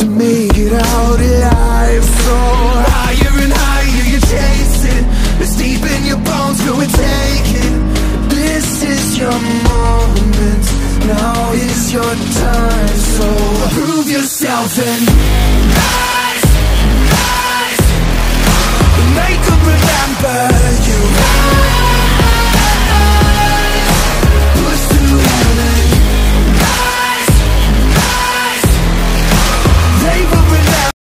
to make it out alive. So higher and higher you chase it, it's deep in your bones, go and take it. This is your moment, now is your time. So prove yourself and